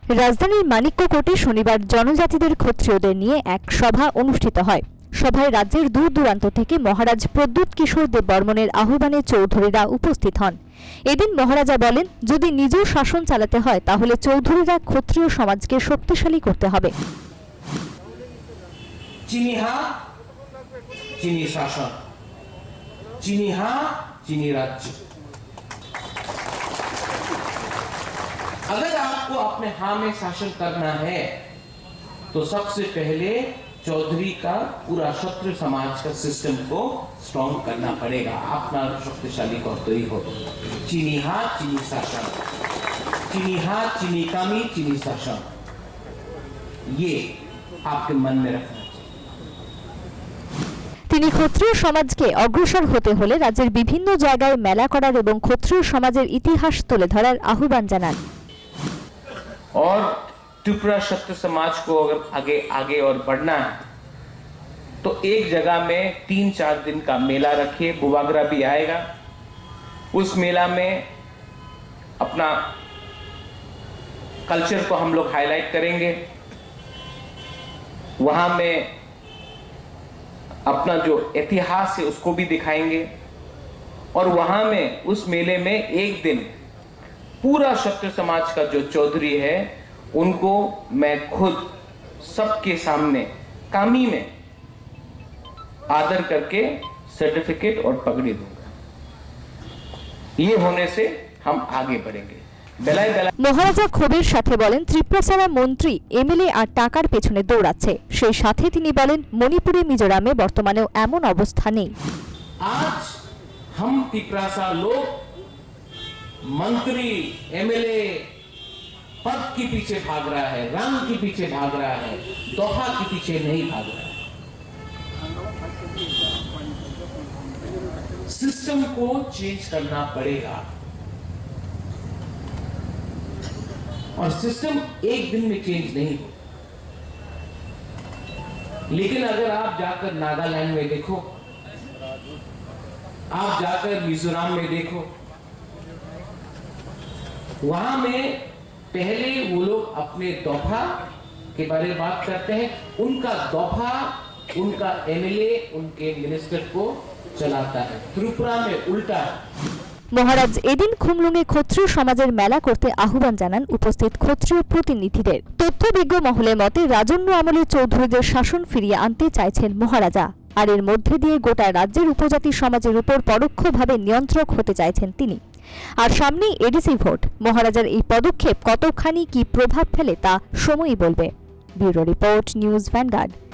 রাজধানীর মানিক্যকোটে শনিবার জনজাতিদের ক্ষত্রিয়দের নিয়ে এক সভা অনুষ্ঠিত হয়। সভায় রাজ্যের দূর দূরান্ত থেকে মহারাজ প্রদ্যুৎ কিশোর দেববর্মনের আহ্বানে চৌধুরীরা উপস্থিত হন। এদিন মহারাজা বলেন, যদি নিজ শাসন চালাতে হয় তাহলে চৌধুরীরা ক্ষত্রিয় সমাজকে শক্তিশালী করতে হবে। चीनी हाँ, चीनी शासन, चीनी हाँ, चीनी राज्य। अगर आपको अपने हाँ में शासन करना है तो सबसे पहले चौधरी का पूरा क्षत्रिय समाज का सिस्टम को स्ट्रॉन्ग करना पड़ेगा। अपना शक्तिशाली करते ही हो। चीनी हाँ, चीनी शासन, चीनी हाँ, चीनी कामी, चीनी शासन, ये आपके मन में रखना। তিনি ক্ষত্রিয় সমাজকে অগ্রসর হতে হলে রাজ্যের বিভিন্ন জায়গায় মেলা করার এবং ক্ষত্রিয় সমাজের ইতিহাস তুলে ধরার আহ্বান জানান। और त्रिपुरा क्षत्रिय समाज को अगर आगे और बढ़ना है तो एक जगह में 3-4 दिन का मेला रखिए। बुवागरा भी आएगा, उस मेला में अपना कल्चर को हम लोग हाईलाइट करेंगे। वहां में अपना जो इतिहास है उसको भी दिखाएंगे और वहां में उस मेले में एक दिन पूरा क्षत्रिय समाज का जो चौधरी है उनको मैं खुद सबके सामने कामी में आदर करके सर्टिफिकेट और पगड़ी दूंगा। ये होने से हम आगे बढ़ेंगे। মহারাজা ক্ষোভের সাথে বলেন, ত্রিপুরা ছাড়া মন্ত্রী এমএলএ আর টাকার পেছনে দৌড়াচ্ছে। সেই সাথে তিনি বলেন, মণিপুরে মিজোরামে বর্তমানেও এমন অবস্থা নেই। आज हम त्रिपुरा सा लोग मंत्री एमएलए पद के पीछे भाग रहा है, रंग के पीछे भाग रहा है, दोहा के पीछे नहीं भाग रहा है। सिस्टम को चेंज करना पड़ेगा और सिस्टम एक दिन में चेंज नहीं हो। लेकिन अगर आप जाकर नागालैंड में देखो, आप जाकर मिजोरम में देखो, वहां में पहले वो लोग अपने दोफा के बारे में बात करते हैं। उनका दोफा उनका एमएलए उनके मिनिस्टर को चलाता है। त्रिपुरा में उल्टा। মহারাজ এদিন খুমলুঙে ক্ষত্রিয় সমাজের মেলা করতে আহ্বান জানান উপস্থিত ক্ষত্রিয় প্রতিনিধিদের। তথ্যবিজ্ঞ মহলের মতে রাজন্য আমলে চৌধুরীদের শাসন ফিরিয়ে আনতে চাইছেন মহারাজা, আর এর মধ্যে দিয়ে গোটা রাজ্যের উপজাতি সমাজের উপর পরোক্ষভাবে নিয়ন্ত্রক হতে চাইছেন তিনি। আর সামনেই এডিসি ভোট, মহারাজার এই পদক্ষেপ কতখানি কি প্রভাব ফেলে তা সময়ই বলবে। Bureau report, news vanguard.